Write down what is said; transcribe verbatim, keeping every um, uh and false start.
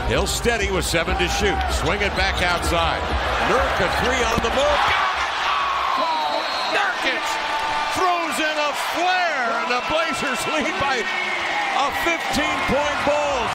Hill steady with seven to shoot. Swing it back outside. Nurk a three on the move. Oh, Nurkic throws in a flare, and the Blazers lead by a fifteen-point ball.